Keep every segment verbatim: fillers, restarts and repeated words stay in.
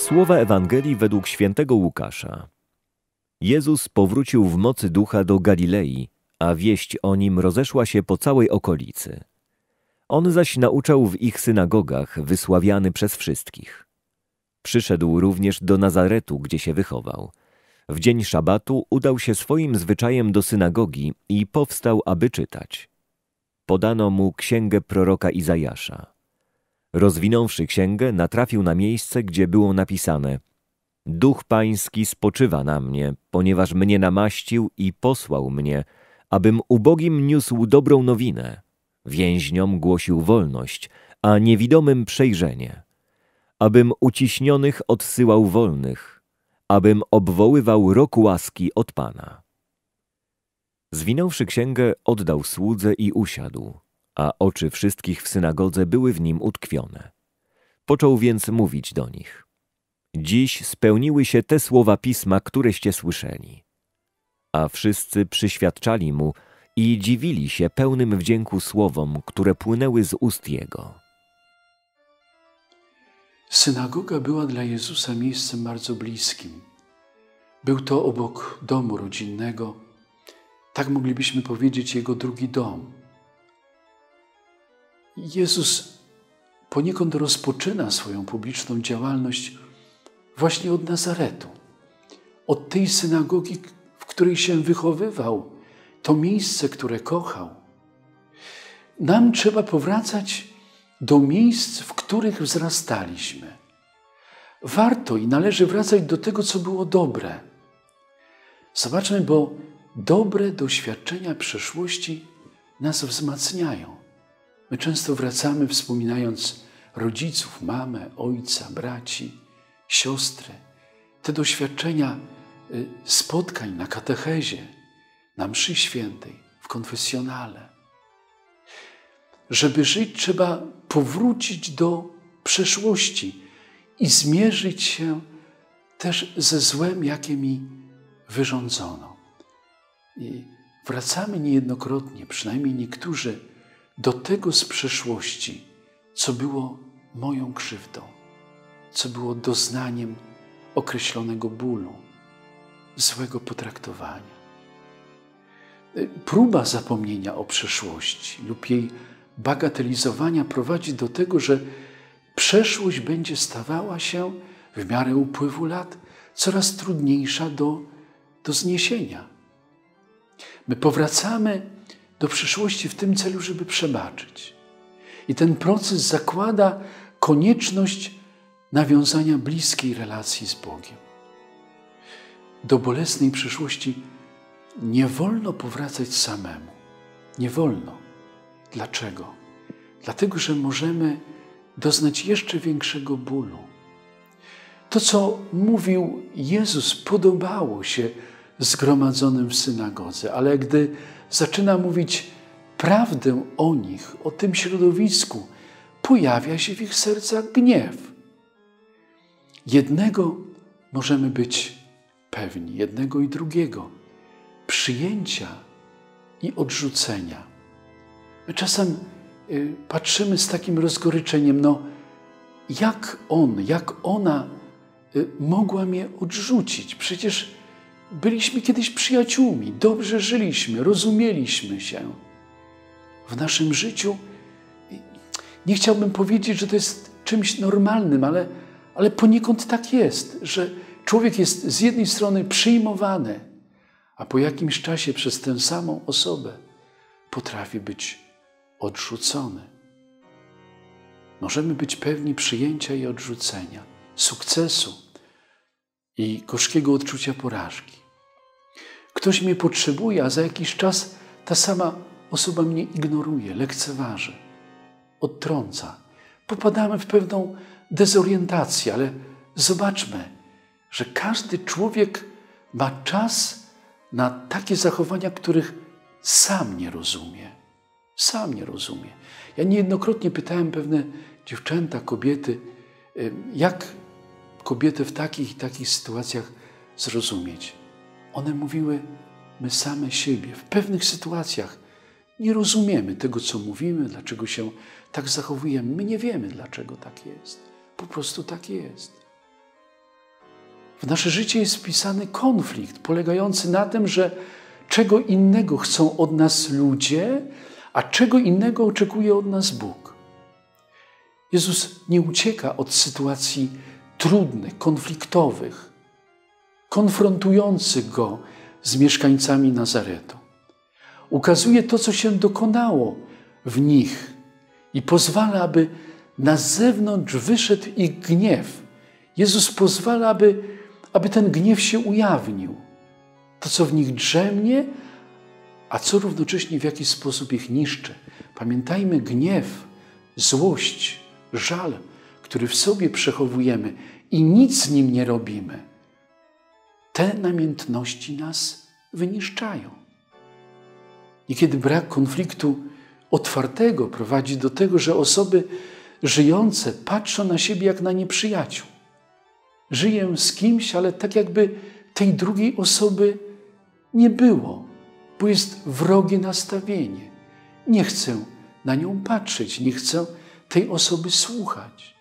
Słowa Ewangelii według świętego Łukasza. Jezus powrócił w mocy ducha do Galilei, a wieść o nim rozeszła się po całej okolicy. On zaś nauczał w ich synagogach, wysławiany przez wszystkich. Przyszedł również do Nazaretu, gdzie się wychował. W dzień szabatu udał się swoim zwyczajem do synagogi i powstał, aby czytać. Podano mu księgę proroka Izajasza. Rozwinąwszy księgę, natrafił na miejsce, gdzie było napisane: Duch Pański spoczywa na mnie, ponieważ mnie namaścił i posłał mnie, abym ubogim niósł dobrą nowinę, więźniom głosił wolność, a niewidomym przejrzenie, abym uciśnionych odsyłał wolnych, abym obwoływał rok łaski od Pana. Zwinąwszy księgę, oddał słudze i usiadł, a oczy wszystkich w synagodze były w nim utkwione. Począł więc mówić do nich: Dziś spełniły się te słowa Pisma, któreście słyszeli. A wszyscy przyświadczali mu i dziwili się pełnym wdzięku słowom, które płynęły z ust jego. Synagoga była dla Jezusa miejscem bardzo bliskim. Był to obok domu rodzinnego, tak moglibyśmy powiedzieć, jego drugi dom. Jezus poniekąd rozpoczyna swoją publiczną działalność właśnie od Nazaretu, od tej synagogi, w której się wychowywał, to miejsce, które kochał. Nam trzeba powracać do miejsc, w których wzrastaliśmy. Warto i należy wracać do tego, co było dobre. Zobaczmy, bo dobre doświadczenia przeszłości nas wzmacniają. My często wracamy, wspominając rodziców, mamę, ojca, braci, siostry. Te doświadczenia spotkań na katechezie, na mszy świętej, w konfesjonale. Żeby żyć, trzeba powrócić do przeszłości i zmierzyć się też ze złem, jakie mi wyrządzono. I wracamy niejednokrotnie, przynajmniej niektórzy, do tego z przeszłości, co było moją krzywdą, co było doznaniem określonego bólu, złego potraktowania. Próba zapomnienia o przeszłości lub jej bagatelizowania prowadzi do tego, że przeszłość będzie stawała się w miarę upływu lat coraz trudniejsza do, do zniesienia. My powracamy do przeszłości w tym celu, żeby przebaczyć. I ten proces zakłada konieczność nawiązania bliskiej relacji z Bogiem. Do bolesnej przeszłości nie wolno powracać samemu. Nie wolno. Dlaczego? Dlatego, że możemy doznać jeszcze większego bólu. To, co mówił Jezus, podobało się zgromadzonym w synagodze, ale gdy zaczyna mówić prawdę o nich, o tym środowisku, pojawia się w ich sercach gniew. Jednego możemy być pewni, jednego i drugiego, przyjęcia i odrzucenia. My czasem y, patrzymy z takim rozgoryczeniem, no jak on, jak ona y, mogła mnie odrzucić? Przecież byliśmy kiedyś przyjaciółmi, dobrze żyliśmy, rozumieliśmy się. W naszym życiu nie chciałbym powiedzieć, że to jest czymś normalnym, ale, ale poniekąd tak jest, że człowiek jest z jednej strony przyjmowany, a po jakimś czasie przez tę samą osobę potrafi być odrzucony. Możemy być pewni przyjęcia i odrzucenia, sukcesu i gorzkiego odczucia porażki. Ktoś mnie potrzebuje, a za jakiś czas ta sama osoba mnie ignoruje, lekceważy, odtrąca. Popadamy w pewną dezorientację, ale zobaczmy, że każdy człowiek ma czas na takie zachowania, których sam nie rozumie. Sam nie rozumie. Ja niejednokrotnie pytałem pewne dziewczęta, kobiety, jak kobietę w takich i takich sytuacjach zrozumieć. One mówiły, my same siebie w pewnych sytuacjach nie rozumiemy tego, co mówimy, dlaczego się tak zachowujemy. My nie wiemy, dlaczego tak jest. Po prostu tak jest. W nasze życie jest wpisany konflikt polegający na tym, że czego innego chcą od nas ludzie, a czego innego oczekuje od nas Bóg. Jezus nie ucieka od sytuacji trudnych, konfliktowych, konfrontujących Go z mieszkańcami Nazaretu. Ukazuje to, co się dokonało w nich i pozwala, aby na zewnątrz wyszedł ich gniew. Jezus pozwala, aby, aby ten gniew się ujawnił. To, co w nich drzemnie, a co równocześnie w jakiś sposób ich niszczy. Pamiętajmy, gniew, złość, żal, który w sobie przechowujemy i nic z nim nie robimy, te namiętności nas wyniszczają. I kiedy brak konfliktu otwartego prowadzi do tego, że osoby żyjące patrzą na siebie jak na nieprzyjaciół. Żyję z kimś, ale tak jakby tej drugiej osoby nie było, bo jest wrogie nastawienie. Nie chcę na nią patrzeć, nie chcę tej osoby słuchać.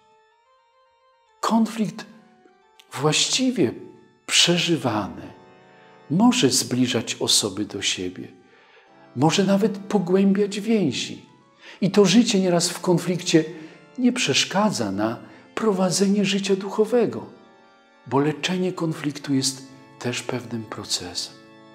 Konflikt właściwie przeżywany może zbliżać osoby do siebie, może nawet pogłębiać więzi. I to życie nieraz w konflikcie nie przeszkadza na prowadzenie życia duchowego, bo leczenie konfliktu jest też pewnym procesem.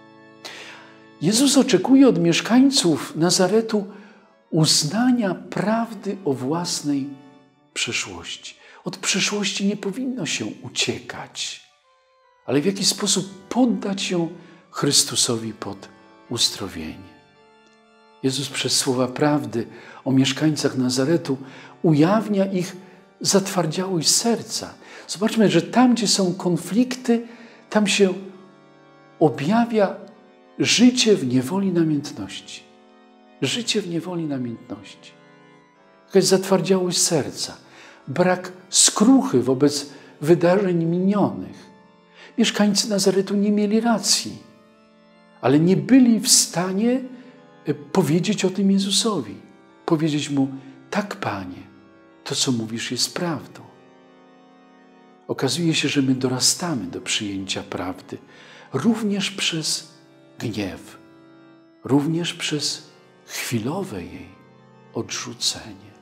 Jezus oczekuje od mieszkańców Nazaretu uznania prawdy o własnej przeszłości. Od przeszłości nie powinno się uciekać, ale w jakiś sposób poddać się Chrystusowi pod uzdrowienie. Jezus przez słowa prawdy o mieszkańcach Nazaretu ujawnia ich zatwardziałość serca. Zobaczmy, że tam, gdzie są konflikty, tam się objawia życie w niewoli namiętności. Życie w niewoli namiętności. Jakaś zatwardziałość serca, brak skruchy wobec wydarzeń minionych. Mieszkańcy Nazaretu nie mieli racji, ale nie byli w stanie powiedzieć o tym Jezusowi. Powiedzieć Mu, tak Panie, to co mówisz jest prawdą. Okazuje się, że my dorastamy do przyjęcia prawdy również przez gniew, również przez chwilowe jej odrzucenie.